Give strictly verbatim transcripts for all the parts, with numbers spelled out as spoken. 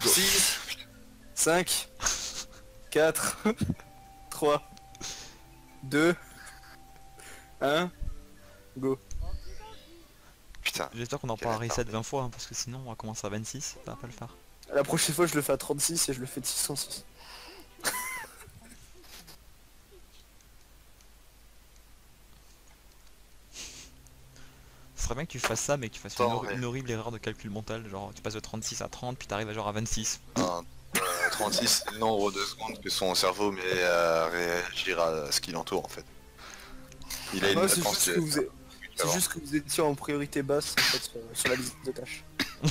six, cinq, quatre, trois, deux, un, go. Putain. J'espère qu'on en Quel parlera reset attardé. vingt fois, hein, parce que sinon on va commencer à vingt-six, ça va pas le faire. La prochaine fois je le fais à trente-six et je le fais de six cent six. Ce serait bien que tu fasses ça, mais que tu fasses une, Attends, hor- mais- une horrible erreur de calcul mental, genre tu passes de trente-six à trente, puis t'arrives à genre à vingt-six. Un, euh, trente-six, c'est le nombre de secondes que son cerveau met à réagir à ce qui l'entoure en fait. Il a une Moi c'est latence juste, de- que vous êtes- c'est avant. juste que vous étiez en priorité basse en fait sur, sur la liste de tâches.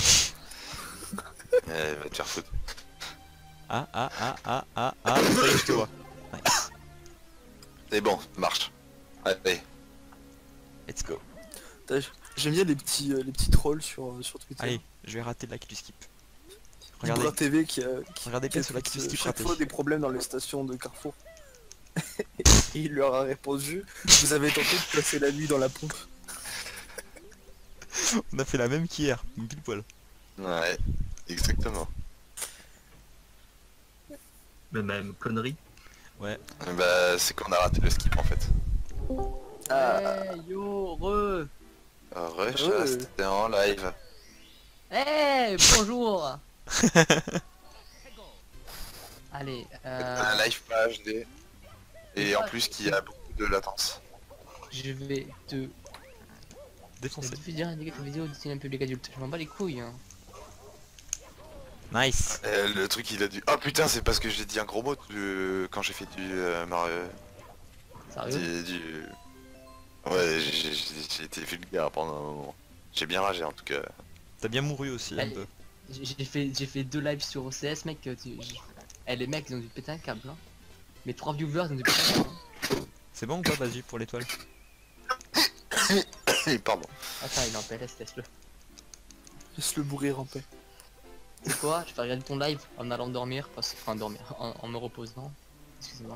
Eh, va te faire foutre. Ah ah ah ah ah ah, ça y est, je te vois. Nice. C'est bon, marche. Allez. Let's go. Putain, J'aime bien les petits, euh, les petits trolls sur, euh, sur Twitter. Allez, je vais rater le like du skip. Ibra Regardez, T V qui a, qui, regardez qui a bien sur la tweet, du euh, skip chaque raté. fois des problèmes dans les stations de Carrefour. Et il leur a répondu, vous avez tenté de passer la nuit dans la pompe. On a fait la même qu'hier, pile poil. Ouais, exactement. Mais même connerie. Ouais. Bah, c'est qu'on a raté le skip en fait. Ah, Hey yo, re Rush, Ouais. c'était en live. Hey, bonjour. Allez, euh, Un live pas H D. Et en Ouais. plus qui a beaucoup de latence. je vais te Défoncé. diffuser un indiqué vidéo destinée à un public adulte. Je m'en bats les couilles. Hein. Nice. Euh, le truc il a dû... Oh putain, c'est parce que j'ai dit un gros mot euh, quand j'ai fait du... Euh, Mario... Sérieux? Du... du- Ouais, j'ai- j'ai j'ai été vulgaire pendant un moment. J'ai bien ragé en tout cas. T'as bien mouru aussi un Allez. peu. J'ai j'ai fait, j'ai fait deux lives sur O C S, mec. Tu... j'ai- Eh, les mecs, ils ont dû péter un câble. Hein. Mes trois viewers, ils ont dû péter un câble. Hein. C'est bon ou pas, Basu, pour l'étoile? Pardon. Attends, il est en P L S, laisse-le. laisse le bourrir en paix. C'est quoi? Je vais regarder ton live en allant dormir, parce... enfin dormir, en, en me reposant. Excusez-moi.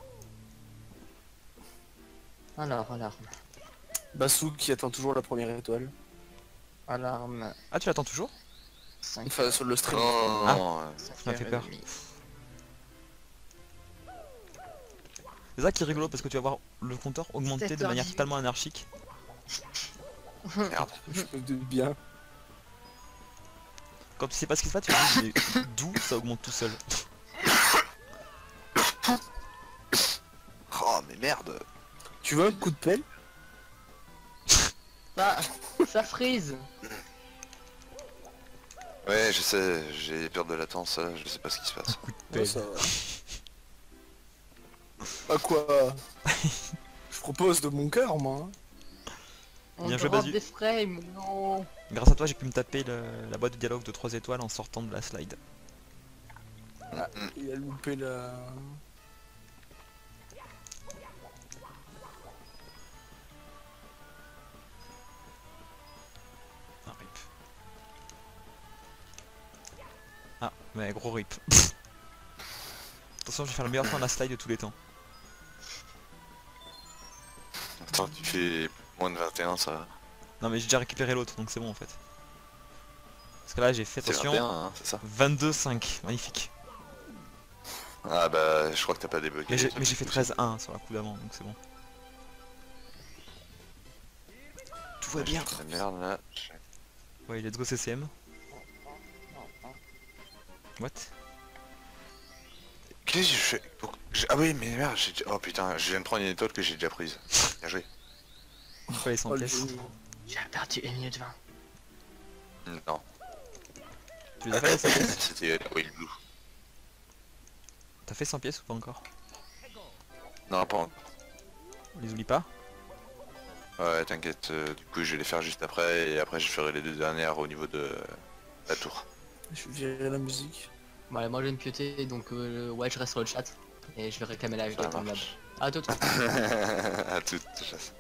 Alors, alarme. Bassou qui attend toujours la première étoile. Alarme. Ah, tu l'attends toujours? cinq Enfin sur le stream. Non, Ah. non, euh, Ça m'a fait peur. C'est ça qui est rigolo parce que tu vas voir le compteur augmenter de manière sept heures dix-huit. totalement anarchique. merde. Je me doute bien. Quand tu sais pas ce qui se passe, tu te dis mais d'où ça augmente tout seul. Oh mais merde. Tu veux un coup de pelle? Ça, ça freeze. Ouais, je sais, j'ai peur de latence, là, je sais pas ce qui se passe. Ouais, ça va. Pas quoi. Je propose de mon cœur moi. hein. On Bien joué, drop Basu. des frames, non. Grâce à toi, j'ai pu me taper le- la boîte de dialogue de trois étoiles en sortant de la slide. Il a loupé la... Ah, rip. Ah, mais gros rip. Attention, je vais faire le meilleur temps de la slide de tous les temps. Attends, tu fais moins de vingt et un, ça... Non, mais j'ai déjà récupéré l'autre, donc c'est bon en fait. Parce que là, j'ai fait C'est attention. vingt et un, hein, c'est ça? vingt-deux cinq, magnifique. Ah bah, je crois que t'as pas débloqué. Mais j'ai les mais j'ai fait trucs. treize un sur la coup d'avant, donc c'est bon. Tout va bien. La merde là. Ouais, let's go C C M. What? Qu'est-ce que je fais? Pourquoi- j'ai- Ah oui, mais merde, j'ai... Oh putain, je viens de prendre une étoile que j'ai déjà prise. Bien joué. Pourquoi les cent Oh, le pièces? génie. J'ai perdu une minute vingt. Non. Tu les as fait les cent pièces? C'était... Oui, le blue. T'as fait cent pièces ou pas encore? Non, pas encore. On les oublie pas? Ouais, t'inquiète, euh, du coup je vais les faire juste après, et après je ferai les deux dernières au niveau de la tour. Je vais virer la musique. Bon, allez, moi je vais me pioter, donc euh, ouais, je reste sur le chat. Et je vais réclamer la Ça victoire de marche. A tout. À toute façon.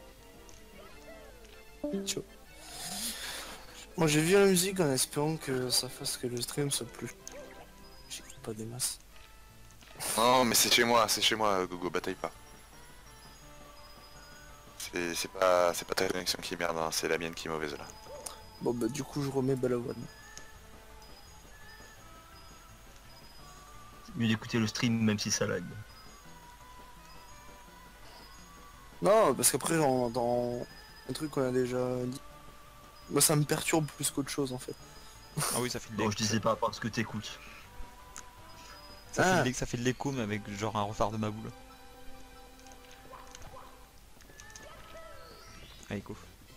Ciao. Moi j'ai vu la musique en espérant que ça fasse que le stream soit plus... J'écoute pas des masses. Non, mais c'est chez moi, c'est chez moi, Gogo, bataille pas. C'est c'est pas, c'est pas ta connexion qui est merde, hein, c'est la mienne qui est mauvaise là. Bon bah du coup je remets Balawan. Mieux d'écouter le stream même si ça lag. Non, parce qu'après, dans, dans un truc qu'on a déjà dit, moi ça me perturbe plus qu'autre chose en fait. Ah oui, ça fait de Non, l'écho. je disais pas parce que t'écoutes. Ça, fait Ah. de l'é- ça fait de l'écho, mais avec genre un refard de ma boule. Ah, écho.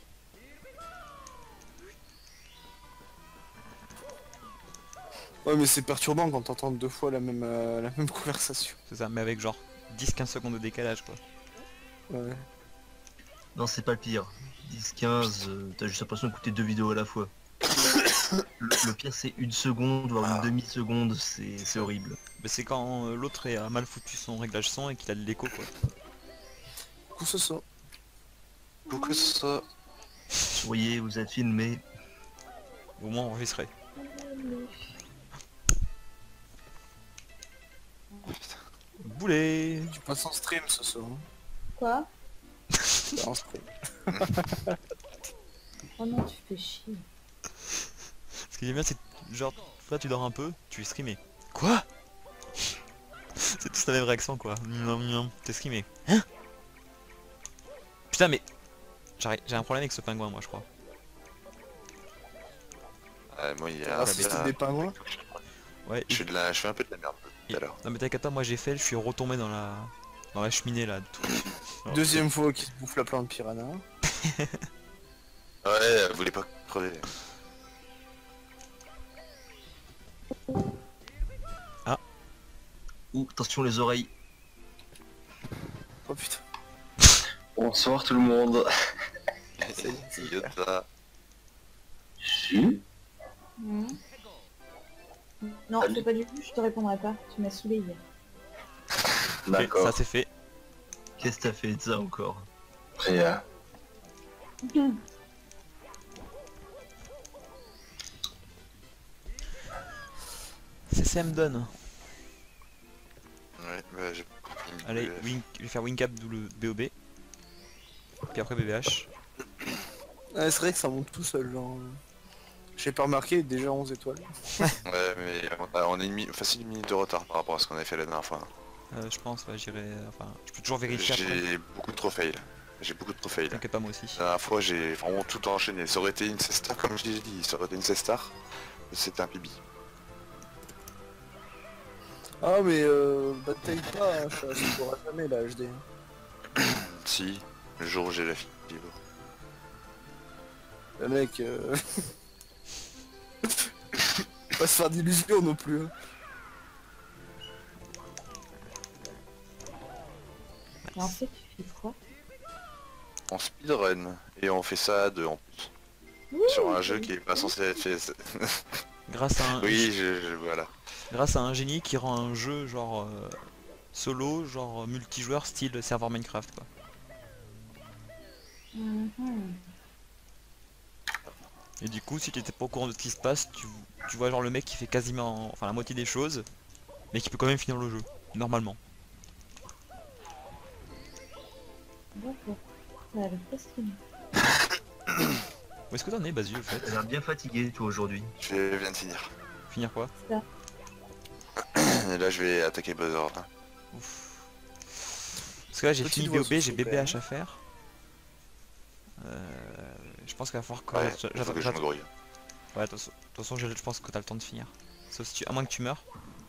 Ouais, mais c'est perturbant quand t'entends deux fois la même, euh, la même conversation. C'est ça, mais avec genre dix quinze secondes de décalage quoi. Ouais. Non, c'est pas le pire. dix quinze, euh, t'as juste l'impression d'écouter deux vidéos à la fois. Le, le pire c'est une seconde, voire une Ah. demi-seconde, c'est c'est horrible. Mais c'est quand euh, l'autre a mal foutu son réglage son et qu'il a de l'écho quoi. Du coup, c'est ça. Pourquoi ça? Souriez, vous êtes filmé. Au moins enregistré. Boulet. Tu passes en stream ce soir. Hein. Quoi? T'es en stream. Oh non, tu fais chier. Ce qui est bien c'est que, genre toi tu dors un peu, tu es streamé. Quoi? C'est tous la même réaction quoi. Miam, miam. T'es streamé. Hein? Putain mais j'ai j'ai un problème avec ce pingouin moi je crois. Ouais, moi, il y a... Ah, si c'était des pingouins. Ouais. Je fais, de la... je fais un peu de la merde tout à l'heure. Non mais t'inquiète pas, moi j'ai fait, je suis retombé dans la dans la cheminée là. Tout. Alors, Deuxième fois qu'il se bouffe la plante piranha. Ouais, elle voulait pas crever. Ouh, attention les oreilles. Oh putain. Bonsoir tout le monde. C'est Yota. Si. Mmh. Non, c'est pas du tout, je te répondrai pas. Tu m'as saoulé hier. Ok, D'accord. ça c'est fait. Qu'est-ce que t'as fait de ça encore? Rien. C'est Sam donne. Ouais, bah j'ai... Allez, wing, je vais faire wing cap double B O B. Puis après B B H. Ouais, c'est vrai que ça monte tout seul, genre. J'ai pas remarqué, déjà onze étoiles. Ouais, mais on a, on a une mi... facile une minute de retard par rapport à ce qu'on avait fait la dernière fois. Euh, je pense, ouais, j'irai. Enfin, je peux toujours vérifier après. J'ai beaucoup trop fail. J'ai beaucoup trop fail. T'inquiète pas, moi aussi. La dernière fois, j'ai vraiment tout enchaîné. Ça aurait été une C-Star, comme je l'ai dit, ça aurait été une C-Star. C'était un P B. Ah, mais euh, bataille pas, hein, ça se pourra jamais la H D. Si, le jour où j'ai la fibre. Le mec. Euh... pas se faire d'illusions non plus. Hein. Et en fait, tu fais quoi? On speedrun, et on fait ça à deux en plus. Oui, Sur un oui, jeu oui. qui est pas censé être fait. Grâce à un. Oui, je, je- voilà. Grâce à un génie qui rend un jeu genre euh, solo, genre multijoueur style serveur Minecraft quoi. Mhm. Et du coup, si tu étais pas au courant de ce qui se passe, tu, tu vois genre le mec qui fait quasiment enfin la moitié des choses, mais qui peut quand même finir le jeu, normalement. D'accord. Ça a l'air fascinant. Où est-ce que t'en es, Basu, au fait? T'as l'air bien fatigué toi aujourd'hui. Je viens de finir. Finir quoi? Ça. Et là, je vais attaquer Buzzer. hein. Ouf. Parce que là j'ai Petite fini B voix O B, j'ai sous B B H super. à faire. Euh, je pense qu'il va falloir que... Ouais, j'a- il faut j'attends- que je j'attends- me grouille. Ouais, de toute façon- de toute façon, je, je pense que t'as le temps de finir. Sauf si tu... À moins que tu meurs.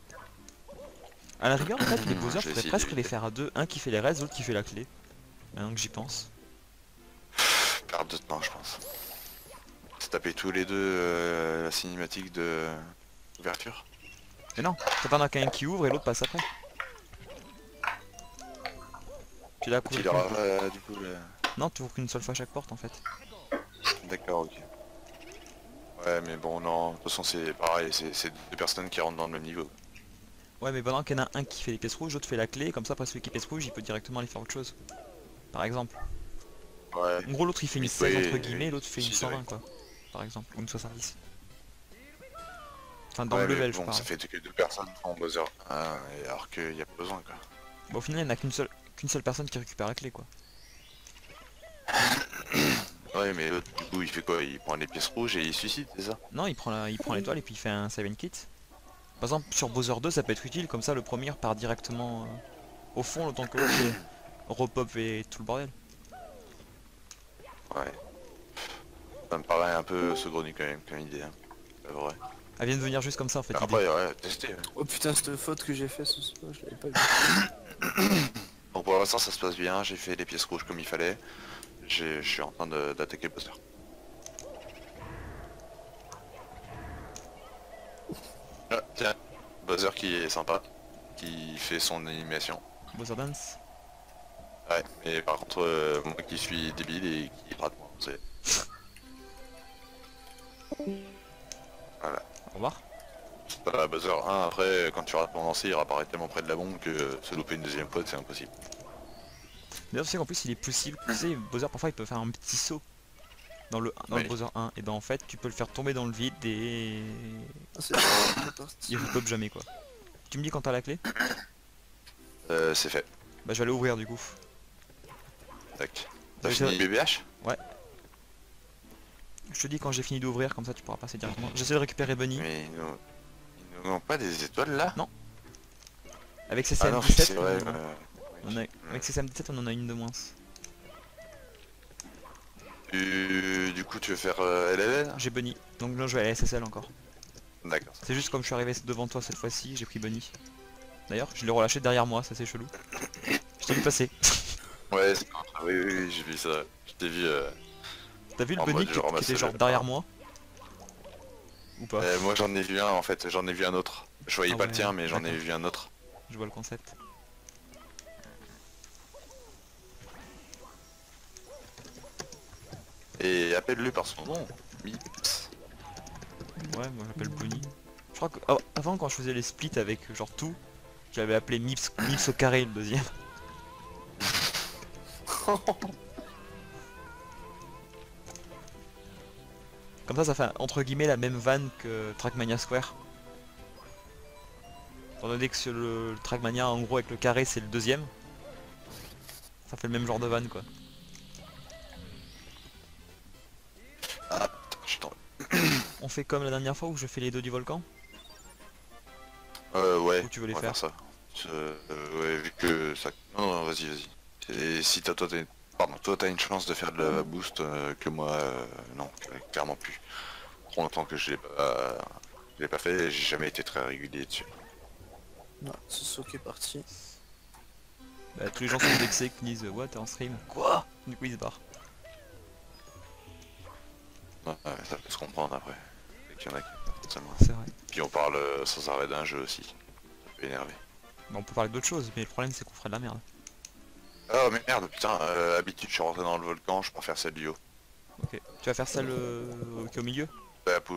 À la rigueur, en fait, les Je Bowser, vais faudrait essayer presque les d'éviter. faire à deux. Un qui fait les raids, l'autre qui fait la clé. Maintenant que j'y pense. Perdre de temps, je pense. Se taper tous les deux euh, la cinématique de ouverture. Mais non, t'attends qu'un qui ouvre et l'autre passe après. Tu l'as couvert. Il aura euh, du coup le... Non, tu ouvres qu'une seule fois chaque porte en fait. D'accord, ok. Ouais, mais bon, non, de toute façon, c'est pareil, c'est c'est deux personnes qui rentrent dans le même niveau. Ouais, mais pendant qu'il y en a un qui fait les pièces rouges, l'autre fait la clé, comme ça après celui qui pièce rouge il peut directement aller faire autre chose. Par exemple. Ouais. En gros l'autre il fait une Oui, seize oui, entre guillemets, l'autre fait une si, cent vingt ouais. quoi. Par exemple, ou une soixante-dix. Enfin dans Ouais, le mais level je bon, parle. ça fait que deux personnes en buzzer. Ah, et alors qu'il y a pas besoin, quoi. Bon, au final il n'y en a qu'une seule, qu'une seule personne qui récupère la clé quoi. Ouais, mais l'autre, du coup, il fait quoi? Il prend les pièces rouges et il se suicide, c'est ça? Non, il prend la- il prend l'étoile et puis il fait un seven kit. Par exemple sur Bowser deux ça peut être utile, comme ça le premier part directement euh, au fond le temps que l'autre est repop et tout le bordel. Ouais. Ça me paraît un peu saugrenu quand même comme idée. Hein. C'est vrai. Elle vient de venir juste comme ça en fait. Après, ouais, tester. Ouais. Oh putain, cette faute que j'ai fait ce soir, je l'avais pas vu. Bon, pour l'instant ça se passe bien, j'ai fait les pièces rouges comme il fallait. Je suis en train d'attaquer le Bowser. Ah, tiens, Bowser qui est sympa, qui fait son animation. Bowser Dance. Ouais, mais par contre, euh, moi qui suis débile et qui rate moi, c'est... Voilà. Au revoir. Voilà, Bowser un, après, quand tu rates mon lancer, il apparaît tellement près de la bombe que se louper une deuxième fois, c'est impossible. D'ailleurs tu sais qu'en plus il est possible, tu sais Bowser parfois il peut faire un petit saut dans le, dans Oui. le Bowser un et ben en fait tu peux le faire tomber dans le vide et Ah, c'est parti. il repop jamais quoi. Tu me dis quand t'as la clé? Euh, c'est fait. Bah je vais aller ouvrir du coup. Tac. T'as Je fini sais- B B H? Je te dis quand j'ai fini d'ouvrir, comme ça tu pourras passer directement. J'essaie de récupérer Bunny Mais il nous... il nous manque pas des étoiles là? Non. avec C C Ah M non, dix-sept. c'est vrai. on- euh, on a- Avec C C M dix-sept on en a une de moins. tu- Du coup, tu veux faire euh, L L L? J'ai Bunny, donc là je vais aller à S S L encore. D'accord. C'est juste comme je suis arrivé devant toi cette fois-ci, j'ai pris Bunny. D'ailleurs, je l'ai relâché derrière moi, ça c'est chelou. Je t'ai vu passer. Ouais, c'est contre. Oui, oui, oui, j'ai vu ça. Je t'ai vu. Euh... T'as vu le En Bunny mode, qui, je qui ramasse était le- genre derrière moi? Ou pas? euh, moi j'en ai vu un en fait, j'en ai vu un autre. Je voyais Ah pas ouais, le tien, mais j'en ai d'accord. vu un autre. Je vois le concept. Et appelle-le par son nom. Mips. Ouais, moi j'appelle Bunny. Je crois que ah, avant quand je faisais les splits avec euh, genre tout, je l'avais appelé Mips, Mips au carré le deuxième. Comme ça ça fait entre guillemets la même vanne que Trackmania Square. Étant donné que sur le, le Trackmania en gros avec le carré c'est le deuxième. Ça fait le même genre de vanne quoi. Ah putain, je suis tombé. On fait comme la dernière fois où je fais les deux du volcan? Euh, ouais. Ou tu veux les on va faire ça. Euh, ouais, vu que ça. Non, non, vas-y, vas-y. Et si t'as toi, t'as- pardon, toi t'as une chance de faire de la boost euh, que moi, euh, non, clairement plus. Trop longtemps que je l'ai pas, je l'ai pas fait et j'ai jamais été très régulier dessus. Non, c'est ce qui est parti. Bah tous les gens sont vexés qui disent what t'es en stream? Quoi? Du coup ils se barrent. Ouais, ouais, ça peut se comprendre après. Et qu'il y en a qui pas forcément. C'est vrai. Puis on parle euh, sans arrêt d'un jeu aussi. Ça peut énerver. Bah, on peut parler d'autre chose, mais le problème c'est qu'on ferait de la merde. Oh mais merde, putain, euh, habitude je suis rentré dans le volcan, je préfère celle du haut. Ok. Tu vas faire celle euh, qui est au milieu? La poule.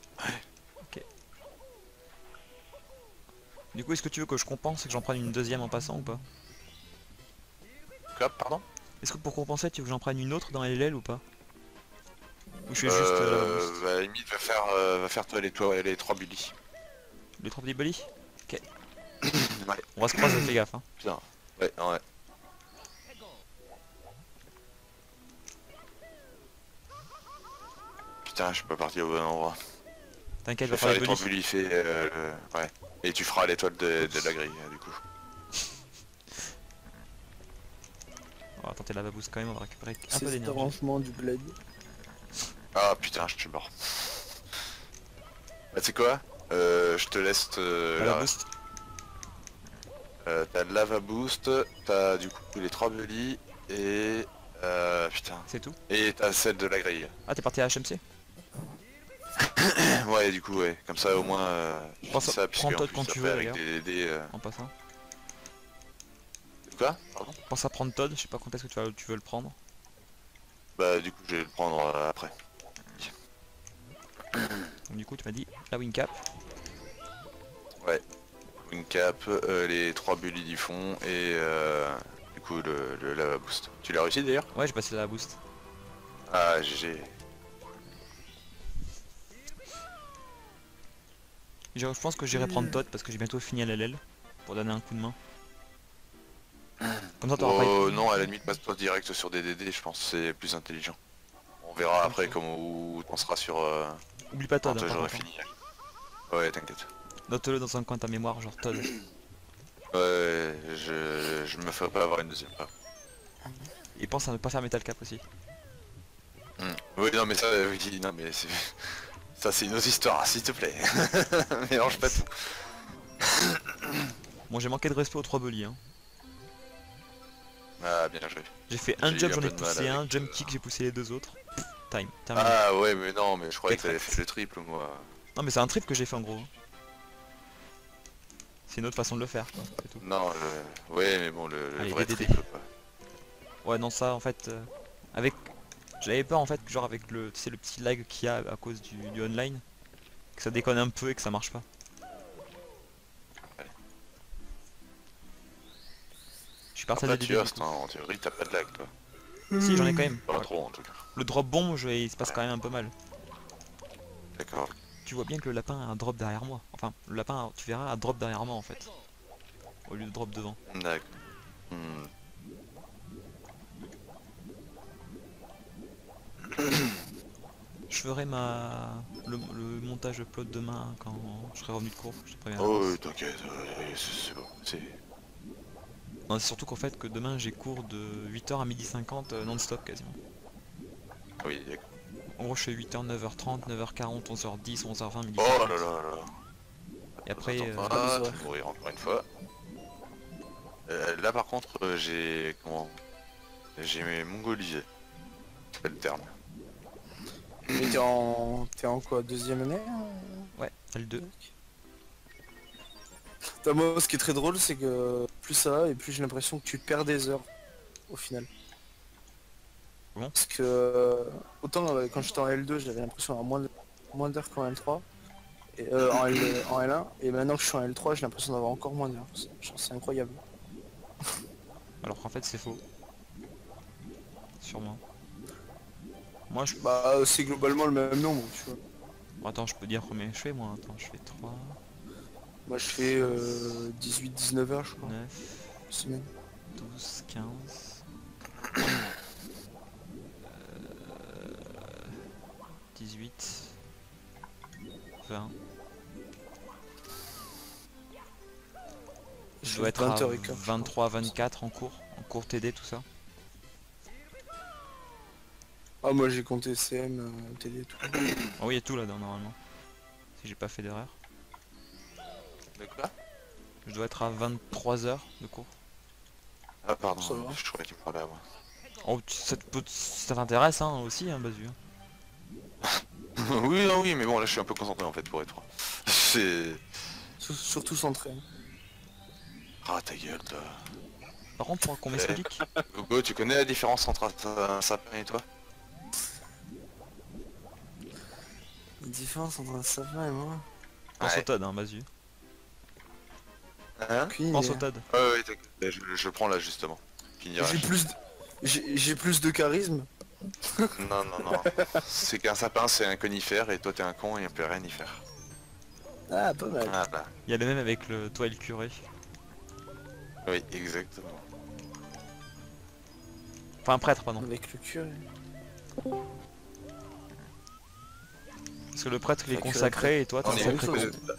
Du coup est-ce que tu veux que je compense et que j'en prenne une deuxième en passant ou pas? Quoi, pardon? Est-ce que pour compenser tu veux que j'en prenne une autre dans L L L ou pas? Ou je fais juste euh, la Euh, boost? bah, à la limite va faire, euh, va faire toi les, toi, les trois bullies. Les trois petits bullies? Ok. Ouais. On va se croiser, fais gaffe hein. Putain. Ouais, ouais. Putain, je suis pas parti au bon endroit. T'inquiète, Je je vais vais faire faire les les trois bullies. bullies, fait, euh, le- ouais. Et tu feras l'étoile de, de la grille, euh, du coup. On va tenter la boost quand même, on va récupérer un C'est peu cet d'énergie. arrangement du bled. Ah putain, je suis mort. Bah tu sais quoi, euh, je te laisse euh, La la- boost. euh, t'as le lava boost, t'as du coup les trois bullies et euh, putain. C'est tout? Et t'as celle de la grille. Ah t'es parti à H M C? Ouais, du coup, ouais. Comme ça, au moins, euh, je Prends dis ça- ça, puisque prends en toi plus, quand tu après, veux, avec d'ailleurs. des D D, euh, En passant. Quoi? Pardon? Pense à prendre Todd, je sais pas quand est-ce que tu, vas, tu veux le prendre. Bah, du coup, je vais le prendre euh, après. Donc du coup tu m'as dit la wing cap. Wing cap, euh, les trois bullies du fond et euh, du coup, le, le lava boost. Tu l'as réussi d'ailleurs? Ouais j'ai passé la boost. Ah, G G. Je je pense que j'irai prendre Todd parce que j'ai bientôt fini à L L L pour donner un coup de main. Comme ça t'auras Oh pas... non, à la limite, passe-toi direct sur des D D, je pense que c'est plus intelligent. On verra Ok. après comment où on sera sur... Euh, Oublie pas quand Todd. hein, par j'aurai contre, hein. fini. Ouais, t'inquiète. Note-le dans un coin de ta mémoire, genre Todd. Ouais, je, je me ferai pas avoir une deuxième fois. Et pense à ne pas faire Metal Cap aussi. Hmm. Oui, non, mais ça, euh, oui, non, mais c'est... Ça, c'est une autre histoire, s'il te plaît. Mélange pas tout. Bon, j'ai manqué de respect aux trois belis. Hein. Ah, bien joué. J'ai fait J'ai un eu jump, un j'en ai peu de mal poussé un, avec, jump euh, kick, j'ai poussé les deux autres. Time, terminé. Ah, ouais, mais non, mais je croyais que Perfect. t'avais fait le triple, moi. Non mais c'est un trip que j'ai fait en gros. C'est une autre façon de le faire, quoi, c'est tout. Non, le... ouais, mais bon, le, le Allez, vrai D D D. triple, quoi. Ouais non ça en fait, euh, avec... J'avais peur en fait, genre avec le, tu sais, le petit lag qu'il y a à cause du, du online, que ça déconne un peu et que ça marche pas. Je suis parti à Après, D D tu D, restes, du coup. hein, en théorie, t'as pas de lag, toi. Si j'en ai quand même. Pas trop, en tout cas. Le drop bomb, je vais... il se passe quand même un peu mal. D'accord. Tu vois bien que le lapin a un drop derrière moi. Enfin, le lapin, tu verras, a un drop derrière moi en fait. Au lieu de drop devant. D'accord. Hmm. Je ferai ma... le, le montage upload demain quand je serai revenu de cours, je te préviens. Oh, oui, t'inquiète, ouais, c'est c'est bon, c'est... Non, c'est surtout qu'en fait que demain j'ai cours de huit heures à midi cinquante euh, non-stop quasiment. Oui, d'accord. En gros je fais huit heures, neuf heures trente, neuf heures quarante, onze heures dix, onze heures vingt, midi Oh cinquante. là là là. Et après... Attends euh, pas, euh, tu vas mourir encore une fois. Euh, là par contre, euh, j'ai... Comment... J'ai mongolisé. C'est le terme. Mais t'es en... T'es en quoi, deuxième année hein Ouais, L deux. Bah, moi, ce qui est très drôle, c'est que plus ça va et plus j'ai l'impression que tu perds des heures au final. Bon. Parce que euh, autant euh, quand j'étais en L deux, j'avais l'impression d'avoir moins de- moins d'heures qu'en L trois, et, euh, en, L, en L un, et maintenant que je suis en L trois, j'ai l'impression d'avoir encore moins d'heures. C'est genre, c'est incroyable. Alors qu'en fait c'est faux. Sûrement. Moi je... Bah, euh, c'est globalement le même nombre, tu vois. Bon, attends, je peux dire combien je fais moi. Attends, je fais trois, Moi, je fais euh, dix-huit dix-neuf heures, je crois, neuf, semaine. douze, quinze... dix-huit, vingt. Je dois être à vingt heures quinze, je crois. vingt-trois, vingt-quatre en cours, en cours T D tout ça. Ah, moi j'ai compté C M, euh, T D, tout. Oh oui, il y a tout là-dedans normalement. Si j'ai pas fait d'erreur. De quoi? Je dois être à vingt-trois heures de cours. Ah pardon, Ça va. je croyais que tu me parlais à moi. Oh, tu- ça te peut- ça t'intéresse hein, aussi, hein, Basu. Oui, non, oui, mais bon, là je suis un peu concentré en fait pour être franc. C'est... Sur- Surtout centré. Ah ta gueule, toi. Par contre, pour qu'on m'explique, Gogo, tu connais la différence entre un, un sapin et toi? La différence entre un sapin et moi. pense Ouais. au Todd, hein, Basu. Hein? Aucune Pense idée. au Todd. Ouais, ouais, t'inquiète, je, je le prends là justement. Finira. J'ai plus de... J'ai j'ai plus de charisme. Non, non, non. C'est qu'un sapin, c'est un conifère et toi t'es un con et on peut rien y faire. Ah, pas mal. Ah là. Il y a le même avec le toit et le curé. Oui, exactement. Enfin, un prêtre, pardon. Avec le curé. Parce que le prêtre il est Enfin, curé, consacré et toi t'es On un est sacré où? con.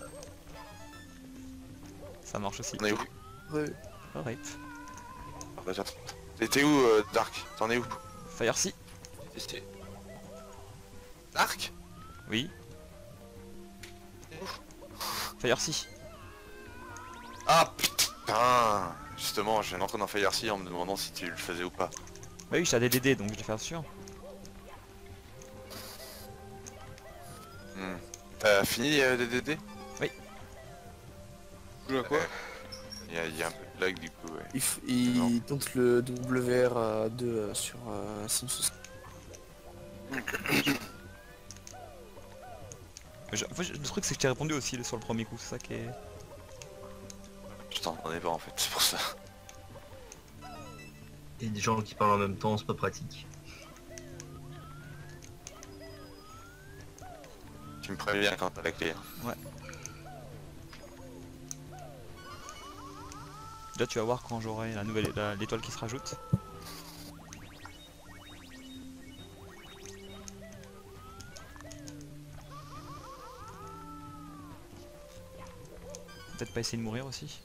Ça marche aussi. On est où? Ouais. Oh, rip. Ah, bah, attends. T'es où, euh, Dark? T'en es où? Fire si. Dark? Oui. Fire si. Ah putain! Justement, je viens d'entrer dans Fire Sea en me demandant si tu le faisais ou pas. Bah oui, j'ai des D D donc je vais faire sûr. Hmm. T'as fini euh, D D D? Oui. Tu joues à quoi? Il y, a- il y a un peu de lag du coup, ouais. Il, f- il tente le W R deux sur euh, Sims. Je- en fait, le truc c'est que j'ai répondu aussi sur le premier coup, c'est ça qui est... Je t'entendais pas en fait, c'est pour ça. Et des gens qui parlent en même temps, c'est pas pratique. Tu me préviens quand t'as la clé. Ouais. Là tu vas voir quand j'aurai la nouvelle la- l'étoile qui se rajoute. peut-être pas essayer de mourir aussi.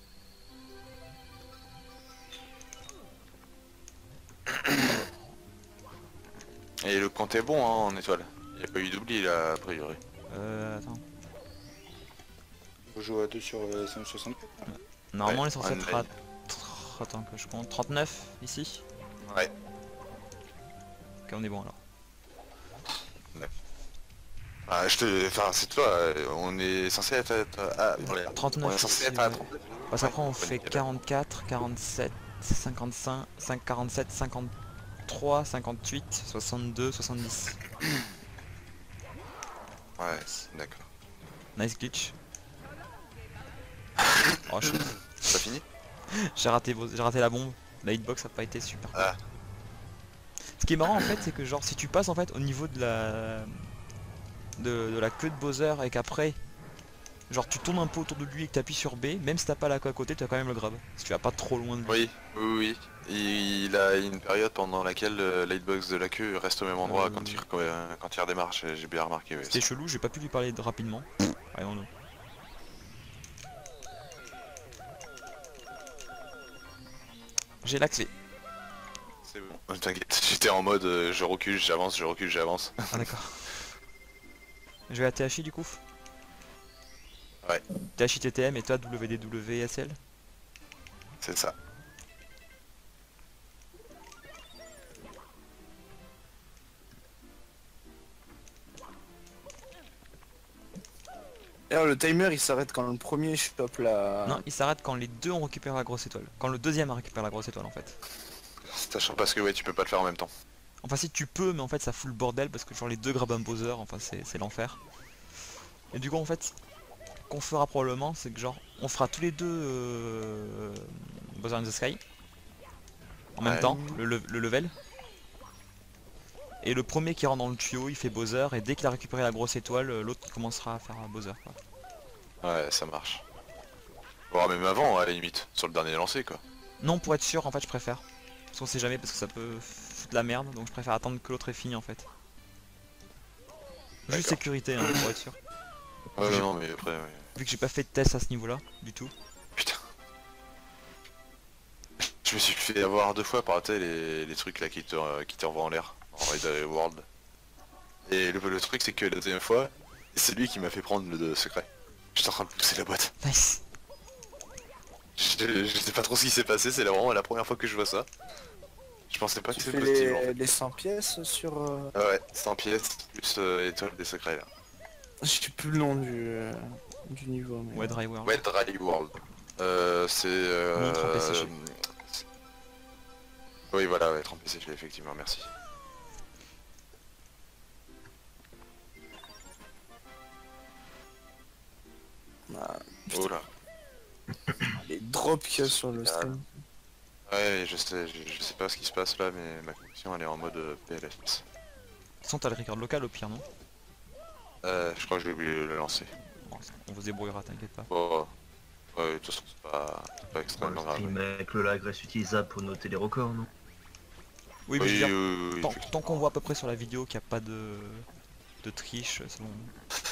Et le compte est bon hein, en étoile. Il n'y a pas eu d'oubli là, a priori. Euh, attends. Faut jouer à deux sur euh, cinq soixante-quatre. Normalement, Ouais, il est censé on être a- à... tr- Attends que je compte. trente-neuf ici. Ouais. Ok, on est bon alors. Ah, je te... Enfin, c'est toi, euh, on est censé être à... Ah, voilà. trente-neuf On est censé ici, être à ouais. trente-neuf. Parce qu'après on Ouais, fait nickel. quarante-quatre, quarante-sept, cinquante-cinq, cinq, quarante-sept, cinquante-trois, cinquante-huit, soixante-deux, soixante-dix. Ouais, c'est- d'accord. Nice glitch. Oh, je- C'est pas fini? j'ai raté, vos- j'ai raté la bombe. La hitbox a pas été super. Ah. Ce qui est marrant en fait, c'est que genre si tu passes en fait au niveau de la de, de la queue de Bowser et qu'après genre tu tournes un peu autour de lui et que tu appuies sur B, même si t'as pas la queue à côté, tu as quand même le grab. Si tu vas pas trop loin de lui. Oui, oui, oui. Il, il a une période pendant laquelle euh, la hitbox de la queue reste au même endroit Euh, quand, il, quand, euh, quand il redémarre, j'ai j'ai bien remarqué. Ouais, C'était ça. chelou, j'ai pas pu lui parler de- rapidement. Allez, on J'ai la clé. C'est bon, t'inquiète, j'étais en mode euh, je recule, j'avance, je recule, j'avance. Ah d'accord. Je vais à T H I du coup. Ouais. T H I T T M et toi W D W S L. C'est ça. D'ailleurs, le timer il s'arrête quand le premier chope la. Non, il s'arrête quand les deux ont récupéré la grosse étoile. Quand le deuxième a récupéré la grosse étoile en fait. Sachant parce que ouais, tu peux pas le faire en même temps. Enfin si tu peux, mais en fait ça fout le bordel parce que genre les deux grabent un Bowser, enfin c'est c'est l'enfer. Et du coup en fait, qu'on fera probablement, c'est que genre on fera tous les deux euh, Bowser in the Sky en même Ouais. temps, le, le- le level. Et le premier qui rentre dans le tuyau, il fait Bowser et dès qu'il a récupéré la grosse étoile, euh, l'autre commencera à faire un Bowser quoi. Ouais, ça marche. Voire même avant, à la limite, sur le dernier lancé quoi. Non, pour être sûr, en fait, je préfère. Parce qu'on sait jamais, parce que ça peut foutre la merde, donc je préfère attendre que l'autre ait fini en fait. Juste D'accord. sécurité, hein, pour être sûr. Ouais, J'ai- non, mais après, ouais. Vu que j'ai pas fait de test à ce niveau-là, du tout. Putain. Je me suis fait avoir deux fois par tu sais, les, les trucs là qui te, euh, qui te renvoient en l'air, en Raid World. Et le, le truc c'est que la deuxième fois, c'est lui qui m'a fait prendre le, le secret. J'étais en train de pousser la boîte. Nice. Je, je sais pas trop ce qui s'est passé, c'est la- vraiment la première fois que je vois ça. Je pensais pas Tu que c'est fais possible en les, fait. les cent pièces sur. euh, Ah ouais, cent pièces plus euh, étoile des secrets là. Je sais plus le nom du, euh, du niveau. Mais... Ouais, Dry World. Ouais, Dry World. Euh, c'est... Euh, Montre en P C G. euh, c'est- oui voilà, ouais, trente P C G effectivement, merci. Ah, Oh là. les drops qu'il y a sur le Ah. stream. Ouais, je sais, je, je sais pas ce qui se passe là, mais ma connexion elle est en mode euh, P L S. De toute façon, t'as le record local au pire, non? Euh, je crois que j'ai oublié de le lancer. Bon, on vous débrouillera, t'inquiète pas. Bon, ouais, de toute façon c'est pas, c'est pas Ouais, extrêmement le grave. stream avec le lag reste utilisable pour noter les records, non? Oui, mais Oui, je veux dire, oui, oui, tant, effectivement. tant qu'on voit à peu près sur la vidéo qu'il n'y a pas de, de triche, c'est bon.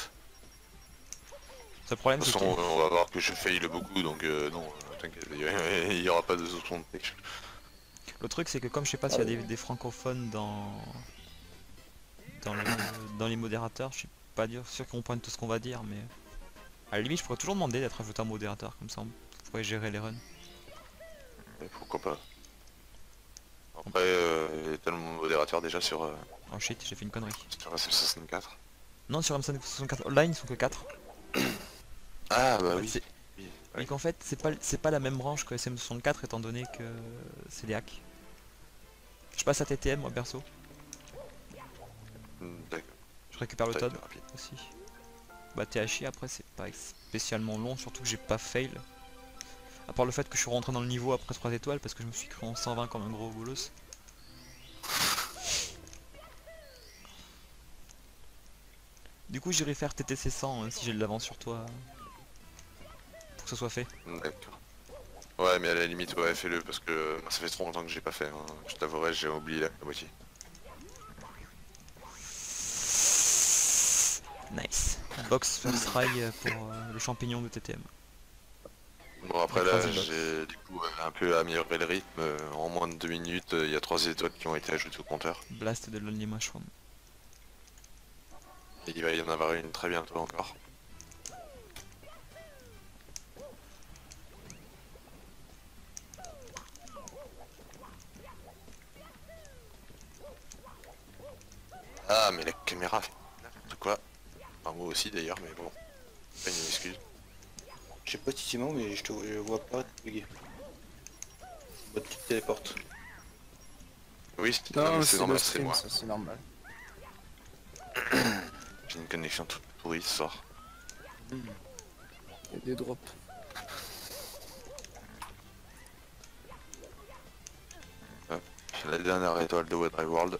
Le problème, De c'est toute que... façon, on va voir que je fail beaucoup, donc euh, non, euh, t'inquiète, il y- il y aura pas de soupçon de triche. Le truc c'est que comme je sais pas s'il y a des, des francophones dans dans, le- dans les modérateurs, je suis pas dire- sûr qu'on prenne tout ce qu'on va dire, mais à la limite je pourrais toujours demander d'être ajouté en modérateur, comme ça on pourrait gérer les runs. Et pourquoi pas. Après, euh, il y a tellement de modérateurs déjà sur, euh, Oh shit, j'ai fait une connerie. sur S M soixante-quatre. Non, sur M soixante-quatre Online ils sont que quatre. Ah bah oui. C'est- oui, Mais ouais. qu'en fait c'est pas c'est pas la même branche que S M soixante-quatre étant donné que c'est des hacks. Je passe à T T M moi perso, Hmm, D'accord. je récupère le Ça va Todd être rapide. aussi. Bah T H I après c'est pas spécialement long, surtout que j'ai pas fail. À part le fait que je suis rentré dans le niveau après trois étoiles parce que je me suis cru en cent vingt comme un gros bolos. Du coup j'irai faire T T C cent euh, si j'ai de l'avance sur toi. Pour que ce soit fait. D'accord. Ouais, mais à la limite, ouais, fais-le parce que euh, moi, ça fait trop longtemps que j'ai pas fait. Hein. Je t'avouerai, j'ai oublié la, la moitié. Nice. Box first try pour euh, le champignon de T T M. Bon après là Écraser le j'ai du coup euh, un peu amélioré le rythme, euh, en moins de deux minutes euh, il y a trois étoiles qui ont été ajoutées au compteur. Blast de Lonely Mushroom. Et il va y en avoir une très bientôt encore. Ah mais la caméra fait n'importe quoi. Enfin moi aussi d'ailleurs mais bon. Pas une excuse. Je sais pas si c'est moi, mais je te je vois pas te bugger. Bah, tu te téléportes. Oui c'est Non, non, mais c'est c'est le normal, c'est stream, moi. ça c'est normal. J'ai une connexion toute pourrie ce soir. Il y a des drops. La dernière étoile de Wet Drive World.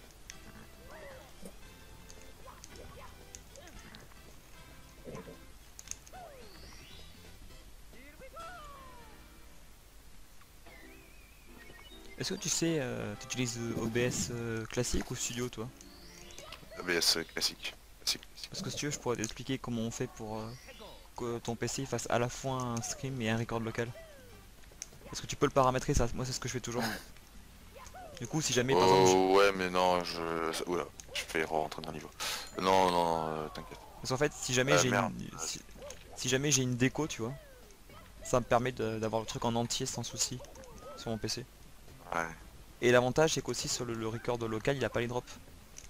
Est-ce que tu sais, euh, tu utilises O B S euh, classique ou studio toi? A B S classique. classique. Parce que si tu veux, je pourrais t'expliquer comment on fait pour euh, que ton P C fasse à la fois un stream et un record local. Est-ce que tu peux le paramétrer ça? Moi c'est ce que je fais toujours. Du coup si jamais par exemple... je- Oh ouais mais non je... Oula, je fais rentrer dans le niveau. Non non, non euh, t'inquiète. Parce qu'en fait si jamais Ah, j'ai merde. une... Si... si jamais j'ai une déco tu vois, ça me permet de- d'avoir le truc en entier sans souci sur mon P C. Ouais. Et l'avantage c'est qu'aussi sur le, le record local il a pas les drops.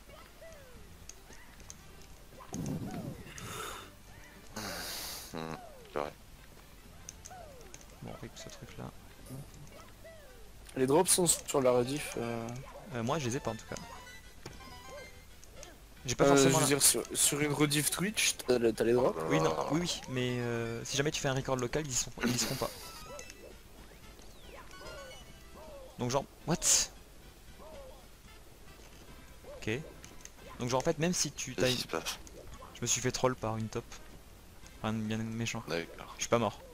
Hmm, c'est vrai. Bon rip ce truc là. Les drops sont sur la rediff. Euh... Euh, moi je les ai pas en tout cas. J'ai pas euh, forcément je veux la- dire sur, sur une rediff Twitch, t'as le- t'as les drops. Oui non, oui oui, mais euh, si jamais tu fais un record local ils y, sont... ils y seront pas. Donc genre, what? Ok. Donc genre en fait même si tu Qu'est-ce t'as qui une... se passe? Je me suis fait troll par une top. Un bien méchant. D'accord. Je suis pas mort.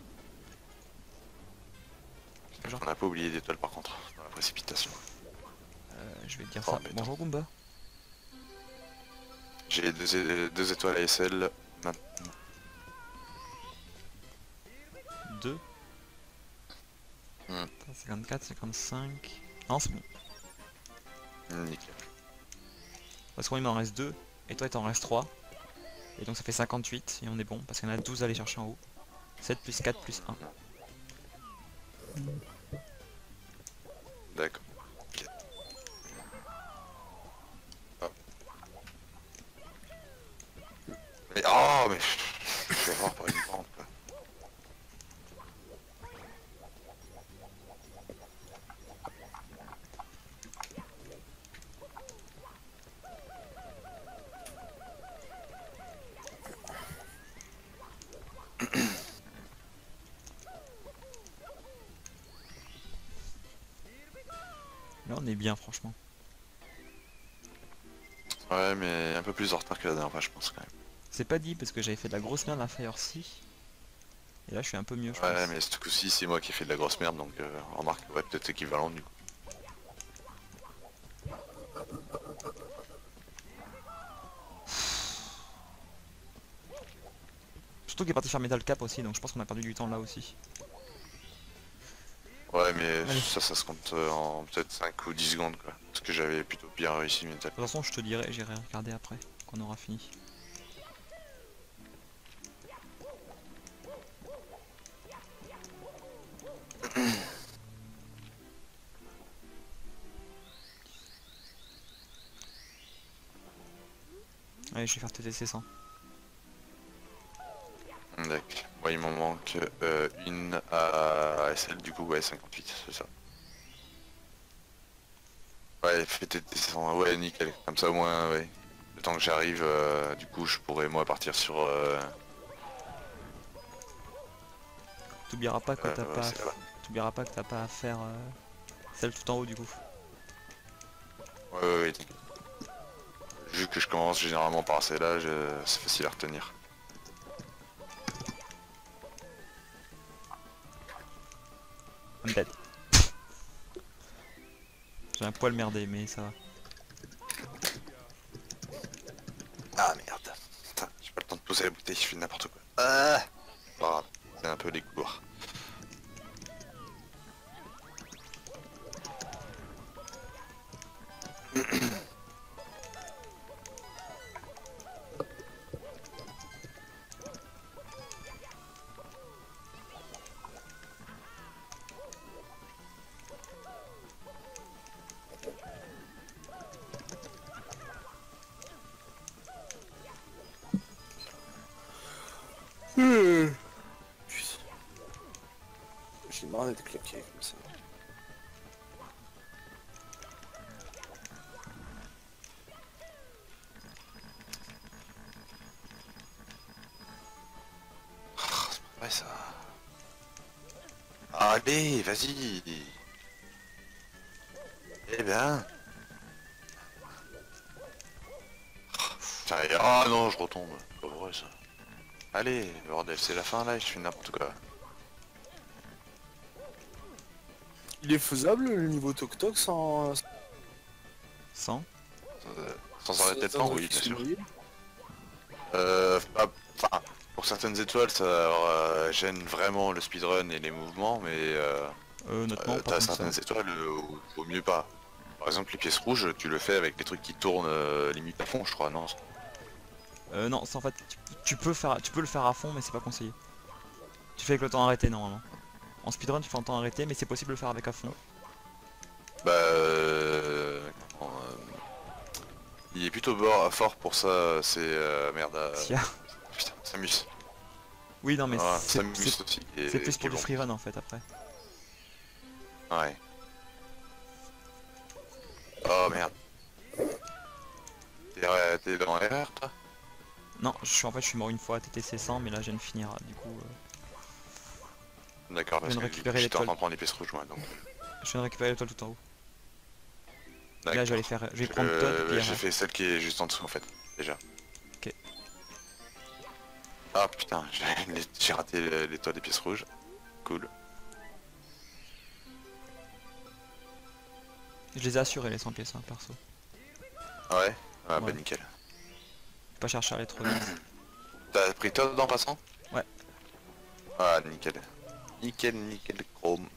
Genre- On n'a pas oublié d'étoiles par contre, dans la précipitation. Euh, je vais te dire Oh, ça. mais Bonjour Goomba. J'ai deux, é- deux étoiles A S L maintenant. deux. Hmm. cinquante-quatre, cinquante-cinq. Non c'est bon. Nickel. Parce que moi il m'en reste deux. Et toi il t'en reste trois. Et donc ça fait cinquante-huit. Et on est bon. Parce qu'il y en a douze à aller chercher en haut. sept plus quatre plus un. D'accord. Ok. Hop. Mais oh mais je vais voir par une pente quoi. Là on est bien franchement. Ouais mais un peu plus en retard que la dernière fois je pense quand même. C'est pas dit parce que j'avais fait de la grosse merde à Fire Sea. Et là je suis un peu mieux je Ouais pense. mais ce coup-ci c'est moi qui ai fait de la grosse merde donc euh, remarque ouais peut-être équivalent du coup. Surtout qu'il est parti faire Metal Cap aussi donc je pense qu'on a perdu du temps là aussi. Ouais mais Allez. ça ça se compte euh, en peut-être cinq ou dix secondes quoi. Parce que j'avais plutôt bien réussi mes De toute façon je te dirai, j'irai regarder après qu'on aura fini. Allez je vais faire T T C cent. D'accord. Moi il m'en manque euh, une à S L du coup ouais cinquante-huit c'est ça. Ouais fais tes descends, ouais nickel, comme ça au moins ouais. Le temps que j'arrive euh, du coup je pourrais moi partir sur euh, T'oublieras pas que euh, t'as ouais, pas, c'est là-bas. t'oublieras pas que t'as pas à faire euh, celle tout en haut du coup. Ouais ouais ouais. Vu que je commence généralement par celle-là, je... c'est facile à retenir. I'm dead. J'ai un poil merdé mais ça va. Ah merde. Putain, j'ai pas le temps de poser la bouteille, je fais n'importe quoi. Ah pas grave, c'est un peu les couloirs. J'ai marre d'être claqué comme ça. Ouais ça. Allez, vas-y. Eh ben. Putain, ah non, je retombe. Pas vrai ça. Allez, bordel, c'est la fin là, je fais n'importe quoi. Il est faisable le niveau Toc Toc sans... Sans Euh, sans arrêter le temps, oui, bien sûr. sûr. Euh, bah, enfin, pour certaines étoiles, ça euh, gêne vraiment le speedrun et les mouvements, mais euh, Euh, notre non, euh, pas t'as comme ça. certaines étoiles, euh, au, au mieux pas. Par exemple, les pièces rouges, tu le fais avec des trucs qui tournent euh, limite à fond, je crois, non? Euh, non, c'est en fait, tu, tu peux faire, tu peux le faire à fond, mais c'est pas conseillé. Tu fais avec le temps arrêté normalement. En speedrun, tu fais en temps arrêté, mais c'est possible de le faire avec à fond. Bah, euh, comment, euh, il est plutôt bord, fort pour ça, c'est euh, merde. Euh, Sia. putain, Samus. Oui, non, mais Ah, c'est Samus c'est- aussi. qui est- c'est plus qui pour est du bon. freerun en fait après. Ouais. Oh merde. T'es euh, t'es dans R R toi? Non, je suis en fait, je suis mort une fois à T T C cent, mais là je viens de finir, du coup, euh, D'accord, parce viens de que récupérer j'étais en l'étoile. train de prendre les pièces rouges moi donc. je viens de récupérer l'étoile tout en haut. D'accord. Là je vais aller faire, je vais prendre Euh, Todd et J'ai R R. fait celle qui est juste en dessous en fait, déjà. Ok. Ah putain, j'ai j'ai raté l'étoile des pièces rouges. Cool. Je les ai assurés les cent pièces, hein, perso. Ah ouais? Ah bah Ouais. nickel. Faut pas chercher à aller trop vite. T'as pris Todd en passant? Ouais. Ah nickel. Nickel, nickel, chrome.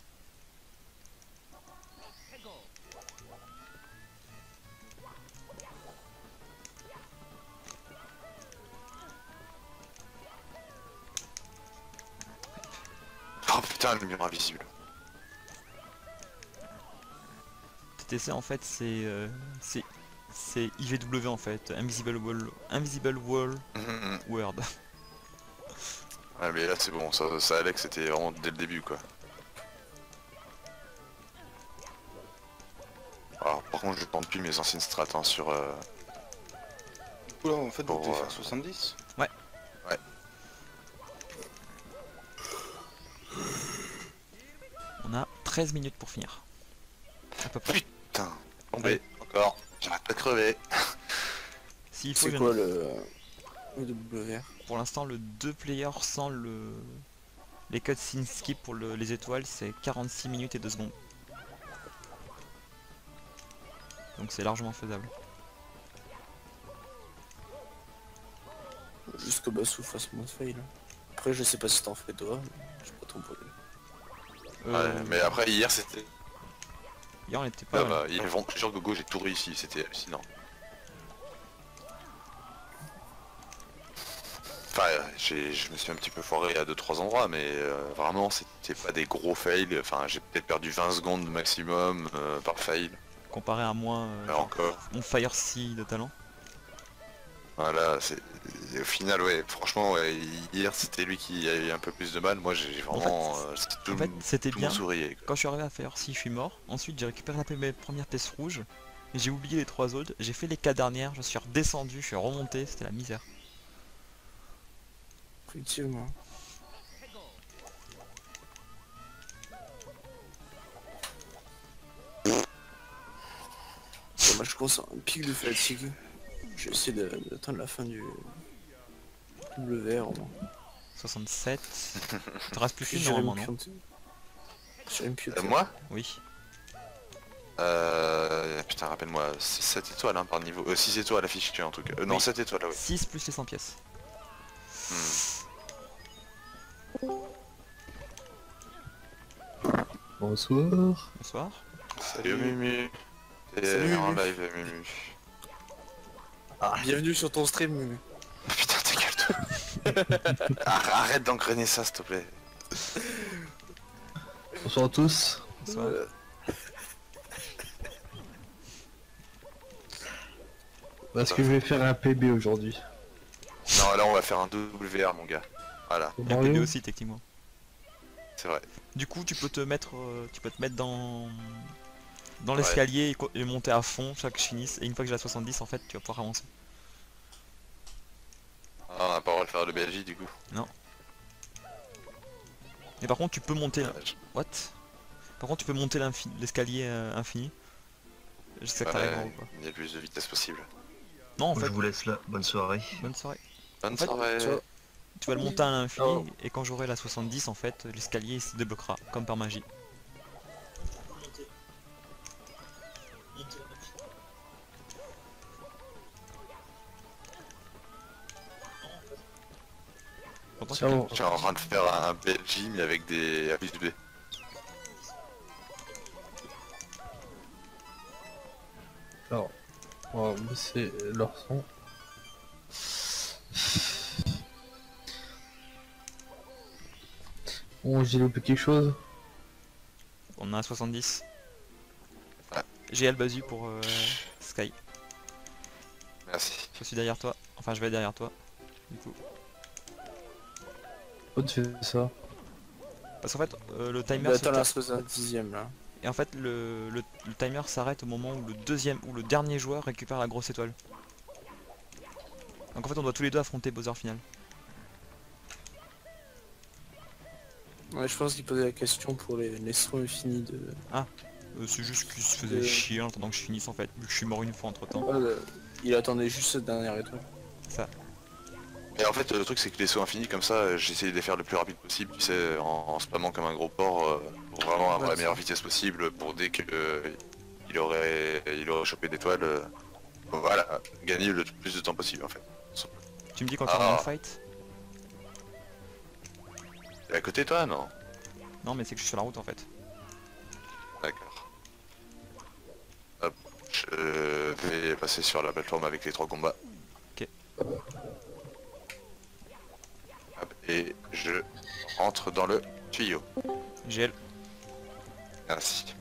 Oh putain, le mur invisible. T T C en fait c'est euh, c'est c'est I V W en fait, Invisible Wall, Invisible Wall Mhm. Word. Ah mais là c'est bon, ça, ça allait que c'était vraiment dès le début quoi. Alors par contre je tente plus mes anciennes strats hein, sur... Euh... Oula, en fait, vous Pour, devez euh, faire soixante-dix. On a treize minutes pour finir. À peu près. Putain, tombé, encore, j'arrête pas de crever. S'il faut, C'est je- quoi le... le W R? pour l'instant le deux player sans le les cutscenes skip pour le- les étoiles c'est quarante-six minutes et deux secondes. Donc c'est largement faisable. Juste que Bassou fasse moins de fail. Après je sais pas si t'en fais toi, mais je sais pas trop pour lui. Euh, Ouais, mais après hier c'était... hier on était pas Ah mal. bah, hier, je jure Gogo j'ai tout réussi, c'était hallucinant. Enfin, euh, j'ai- je me suis un petit peu foiré à deux trois endroits, mais euh, vraiment c'était pas des gros fails. Enfin, j'ai peut-être perdu vingt secondes maximum euh, par fail. Comparé à moi, euh, Mais encore. mon Fire Sea de talent. Voilà, c'est au final, ouais, franchement, ouais, hier c'était lui qui a eu un peu plus de mal. Moi, j'ai vraiment, euh, c'était tout, En fait c'était tout bien. mon sourire. Quand je suis arrivé à Fire Sea je suis mort. Ensuite j'ai récupéré la mes premières pièces rouges. J'ai oublié les trois autres. J'ai fait les quatre dernières. Je suis redescendu. Je suis remonté. C'était la misère. Effectivement. Bon, moi je commence à un pic de fatigue. Je vais essayer de- d'atteindre la fin du W R au moins. soixante-sept. Il te reste plus Puis qu'une j'irai me normalement non? pionter. J'irai me pionter. Euh, moi Oui. euh, Putain, rappelle-moi, c'est sept étoiles hein, par niveau. Euh, six étoiles affichées en tout cas. Euh, non, Oui. sept étoiles, oui. six plus les cent pièces. Hmm. Bonsoir. Bonsoir. Salut Mumu. T'es Salut, en Mumu. live Mumu. Bienvenue sur ton stream, Mumu. Putain, ta gueule toi. Arrête d'engrainer ça s'il te plaît. Bonsoir à tous. Bonsoir. Euh, Est-ce que je vais faire un P B aujourd'hui? Non, là on va faire un W R mon gars. Voilà. Il y a un P B Mario aussi techniquement. C'est vrai. Du coup, tu peux te mettre, euh, tu peux te mettre dans dans Ouais. l'escalier et, co- et monter à fond chaque finisse. Et une fois que j'ai la soixante-dix, en fait, tu vas pouvoir avancer. Ah, on n'a pas le droit de faire le B L J du coup. Et par contre, tu peux monter. Ouais, je- What? Par contre, tu peux monter l'infi- l'escalier euh, infini. Jusqu'à que t'arrives en haut, ouais, quoi. il y a le plus de vitesse possible. Non, en Je fait, vous laisse là, bonne soirée. bonne soirée. Bonne En fait, soirée. tu vois, Tu vas le monter à l'infini Oh. et quand j'aurai la soixante-dix, en fait, l'escalier il se débloquera comme par magie. Pourtant, Ça quelqu'un- va. Je suis en train de faire un B L J mais avec des A plus B. Alors, on va baisser leur son. Bon, j'ai loupé quelque chose. On a soixante-dix. Ouais. G L Basu pour euh, Sky. Merci. Je suis derrière toi. Enfin, je vais derrière toi. Du coup. Pourquoi tu fais ça? Parce qu'en fait, euh, le il timer va se attendre la ter- soixante-dixième là. et en fait le, le- le timer s'arrête au moment où le deuxième ou le dernier joueur récupère la grosse étoile. Donc en fait, on doit tous les deux affronter Bowser final. Ouais, je pense qu'il posait la question pour les, les sauts infinis de... Euh, c'est juste qu'il se faisait De- chier en attendant que je finisse en fait, vu que je suis mort une fois entre temps. Ouais, le- il attendait juste cette dernière étoile. Mais en fait le truc c'est que les sauts infinis comme ça, j'ai essayé de les faire le plus rapide possible, tu sais, en, en spammant comme un gros porc, euh, pour vraiment avoir Ouais, la meilleure ça. vitesse possible pour dès que euh, il aurait il aurait chopé d'étoiles, euh, voilà, gagner le plus de temps possible en fait. Tu me dis quand t'es Ah. dans le fight? T'es à côté toi non? Non mais c'est que je suis sur la route en fait. D'accord. Hop, je vais passer sur la plateforme avec les trois combats. Ok. Hop, et je rentre dans le tuyau. G L. Merci.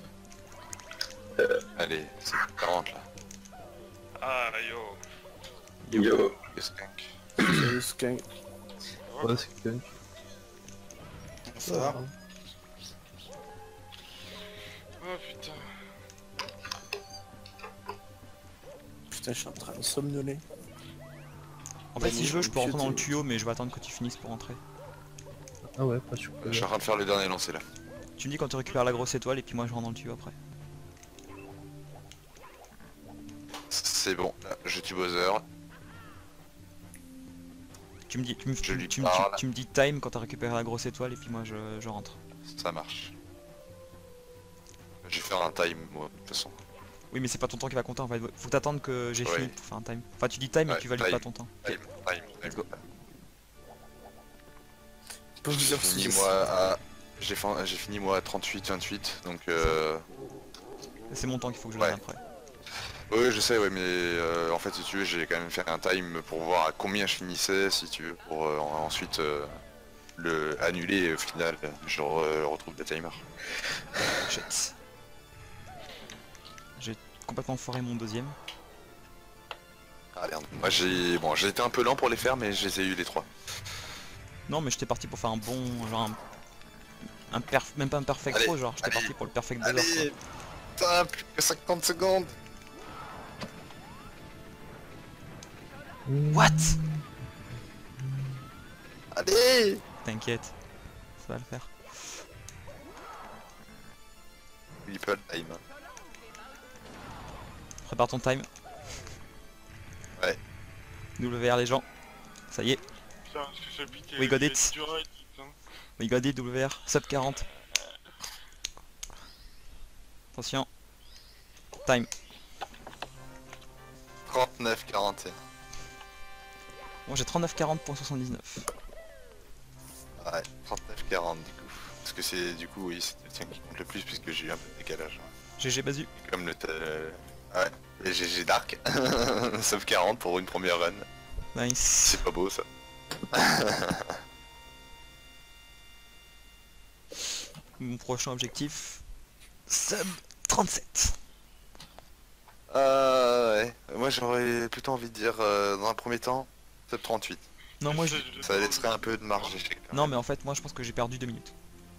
Allez, c'est quarante là. Ah yo. Yo. Le skunk. Salut, Skunk. Ouais, c'est que... Ça va. Oh putain. Putain, je suis en train de somnoler. En fait Ouais, si je veux je peux monsieur, rentrer dans le t'es- tuyau mais je vais attendre que tu finisses pour rentrer. Ah ouais, pas sûr. Je suis en train de faire le dernier lancer là. Tu me dis quand tu récupères la grosse étoile et puis moi je rentre dans le tuyau après. C'est bon, là, je tue Bowser. Tu me dis, tu me, Je tu, lui tu me- parle. tu- tu me dis time quand t'as récupéré la grosse étoile et puis moi je, je rentre. Ça marche. Je vais faire un time moi, de toute façon. Oui mais c'est pas ton temps qui va compter en fait, faut t'attendre que j'ai Ouais. fini pour faire un time. Enfin tu dis time et Ouais, tu valides time. pas ton temps. Time, time, time. Let's go. J'ai fini moi à... J'ai fin- j'ai fini moi à trente-huit vingt-huit, donc euh... C'est mon temps qu'il faut que je Ouais. donne après. Oui je sais ouais mais euh, en fait si tu veux j'ai quand même fait un time pour voir à combien je finissais si tu veux pour euh, en- ensuite euh, le annuler et au final je re- retrouve le timer. Shit. J'ai complètement foiré mon deuxième. Ah merde. Moi j'ai bon j'ai été un peu lent pour les faire mais je les ai eu les trois. Non mais j'étais parti pour faire un bon genre un, un perf même pas un perfect Allez, pro genre j'étais allez, parti pour le perfect Bowser Allez putain plus que cinquante secondes. quoi. What? Allez. T'inquiète. Ça va le faire. Il peut le time. Prépare ton time. Ouais. W R les gens. Ça y est. Putain, parce que j'ai piqué. We got j'ai it. du raid, putain. We got it W R. Sub quarante. Attention. Time. trente-neuf quarante et un. Bon j'ai trente-neuf quarante pour soixante-dix-neuf. Ouais, trente-neuf quarante du coup. Parce que c'est du coup oui c'est le tien qui compte le plus puisque j'ai eu un peu de décalage. G G Basu. Comme le... euh, Ouais, et G G Dark. Sauf quarante pour une première run. Nice. C'est pas beau ça. Mon prochain objectif. Sub trente-sept. Euh ouais. Moi j'aurais plutôt envie de dire euh, dans un premier temps sub trente-huit. Non moi je... Ça laisserait un peu de marge d'échec. quand Non même. mais en fait moi je pense que j'ai perdu deux minutes.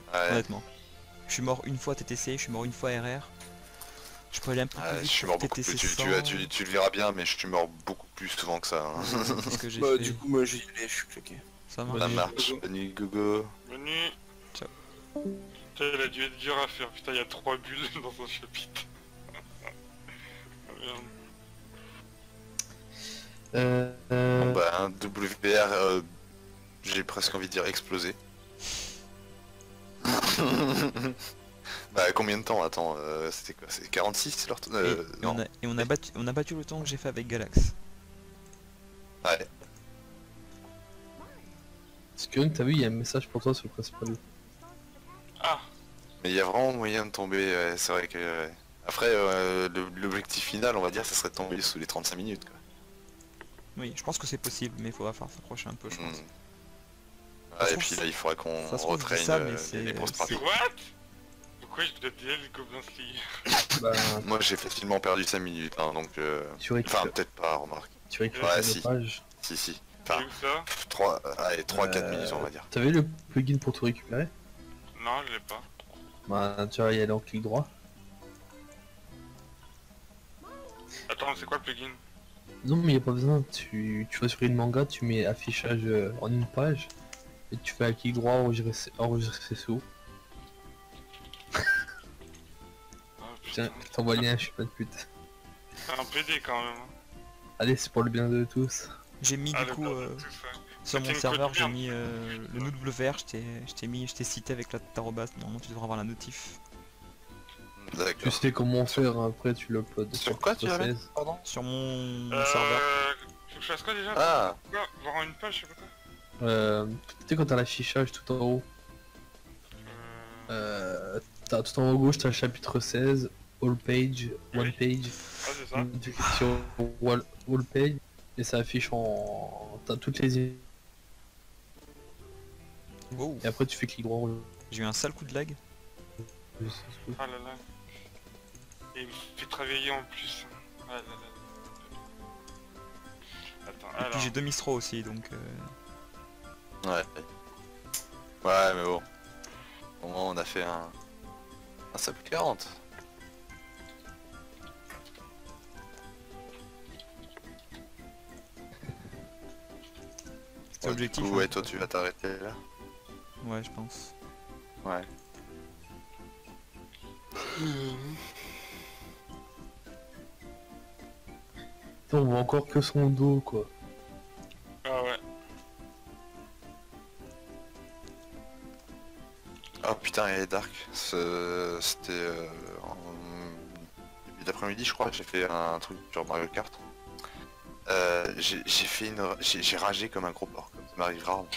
Ouais. honnêtement. Je suis mort une fois T T C, je suis mort une fois R R. Je peux aller un peu plus Ouais, je vite suis sur mort beaucoup T T plus. C Tu, cent. tu, tu, tu le verras bien, mais je suis mort beaucoup plus souvent que ça. Hein. C'est ce que j'ai Bah, fait. du coup, moi, j'y allais, je suis claqué. Ça Bonne marche. Ça marche. Bonne nuit, Gogo. Bonne nuit. Ciao. Putain, il a dû être dur à faire. Putain, il y a trois bulles dans un chapitre. Ah, merde. Euh, euh, Bon bah un W R, euh, j'ai presque envie de dire explosé. Bah combien de temps? Attends, euh, c'était quoi? C'est quarante-six leur tour? Et, euh, et non. on a, et on a battu, on a battu le temps que j'ai fait avec Galax. Ouais. Skunk, t'as vu, il y a un message pour toi sur le principal. Ah, Mais il y a vraiment moyen de tomber, ouais, c'est vrai que... ouais. Après, euh, le- l'objectif final, on va dire, ça serait de tomber sous les trente-cinq minutes, quoi. Oui, je pense que c'est possible, mais il faudra faire s'approcher un peu, je Hmm. pense. Ouais, se et trouve, puis là, il faudrait qu'on ça se trouve, je dis retraîne ça, mais euh, c'est- les pro c'est- stratégies. what? Pourquoi je dois dire les Goblins League? Bah, Moi, j'ai facilement perdu cinq minutes, hein, donc... euh, tu Enfin, récupères, peut-être pas, remarque. tu récupères Ouais, la si. page. Si, si. C'est Enfin, où ça? trois, allez, trois quatre Euh, minutes, on va dire. T'avais le plugin pour tout récupérer? Non, je l'ai pas. Bah, tu vas y aller en clic droit. Attends, c'est quoi le plugin? Non, mais y a pas besoin. Tu, tu vas sur une manga, tu mets affichage euh, en une page. Et tu fais un clic droit, enregistrer, enregistrer sous. Ah, Tiens, putain. je t'envoie le lien, je suis pas de pute. C'est un P D quand même. hein. Allez, c'est pour le bien de tous. J'ai mis Ah, du le coup bordel, euh, tout ça. sur mon C'était une serveur, code j'ai merde. mis euh, le nous W R, je t'ai je t'ai mis, je t'ai cité avec la tarobase. Normalement, tu devrais avoir la notif. Tu D'accord. sais comment faire, hein, après tu l'uploads. Sur quoi tu vas mettre? Pardon? Sur mon Euh... serveur. Faut que je fasse quoi déjà? Ah, Quoi? Voir une page, je sais pas quoi. Euh, tu sais quand t'as l'affichage tout en haut, Euh... euh, t'as tout en haut à gauche, t'as le chapitre seize, All Page, One Page. Ah, c'est ça. Tu cliques sur All, all Page et ça affiche en... T'as toutes les... Et Oh, après tu fais clic droit. j'ai eu un sale coup de lag. Ah là là. Et il me fait travailler en plus. Ah là là. Attends, Et puis alors. j'ai deux Mistro aussi, donc euh, ouais. Ouais, mais bon. Au moins, on a fait un... un sub quarante. c'est Ouais, objectif. Du coup, hein. ouais, toi, tu vas t'arrêter là. Ouais, je pense. Ouais. On voit encore que son dos quoi. Ah ouais. Oh putain, elle est dark. Ce- C'était euh, en début d'après-midi, je crois. J'ai fait un truc sur Mario Kart. Euh, j'ai j'ai fait une, j'ai j'ai ragé comme un gros porc. Ça m'arrive rarement.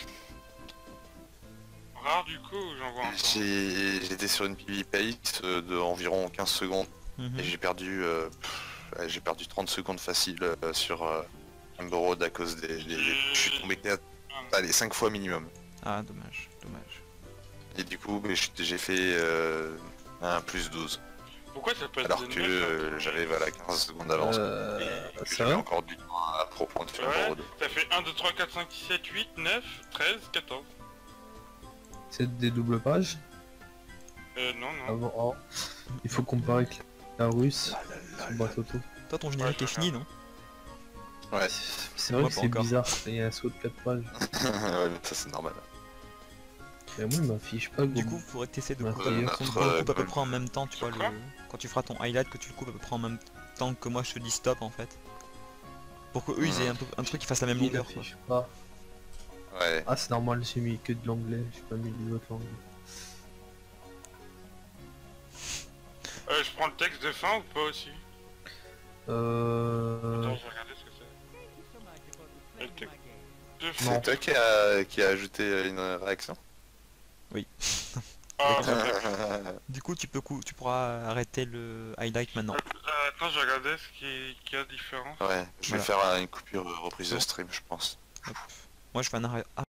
Rare du coup, ou j'en vois encore. J'ai- J'étais sur une P V pace euh, de environ quinze secondes Mhm. et j'ai perdu, euh, pff, ouais, j'ai perdu trente secondes facile euh, sur euh, Amber Road à cause des, des- Je suis tombé quatre, allez, cinq fois minimum. Ah, dommage, dommage. Et du coup, mais j'ai j'ai fait euh, un plus douze. Pourquoi ça peut être Alors de que neuf, euh, hein j'avais voilà quinze secondes d'avance. Euh, Et que c'est j'avais vrai encore du temps à apprendre sur Amber Ouais, Road. ça fait un, deux, trois, quatre, cinq, six, sept, huit, neuf, treize, quatorze. C'est des doubles pages. Euh, non, non. Avant, oh. Il faut comparer avec la russe sur bateau auto. Toi, ton générique Ouais, est fini, non? Ouais, C'est vrai Moi, que pas c'est encore. bizarre, il y a un saut de quatre pages. ouais, mais ça c'est normal. Et moi il m'affiche pas. Du comme- coup, faudrait que t'essaies de Ouais, couper notre, qu'on te coupe euh, à peu près en même temps, tu vois, le... Quoi quand tu feras ton highlight, que tu le coupes à peu près en même temps que moi je te dis stop en fait. Pour que eux ils aient un, peu, un truc qui fasse la même il longueur quoi. affiche pas. Ouais. Ah c'est normal, j'ai mis que de l'anglais, j'ai pas mis les autres langues. Euh, je prends le texte de fin ou pas aussi? Euh... Attends, je vais regarder ce que c'est. Le texte de fin. C'est toi qui a, qui a ajouté une réaction. Ah, Avec ça. Du coup tu peux cou- tu pourras arrêter le highlight maintenant. euh, attends, je vais regarder ce qui, qui a différence. Ouais, je vais Voilà. faire euh, une coupure euh, reprise de stream, je pense. Moi je fais un arrêt.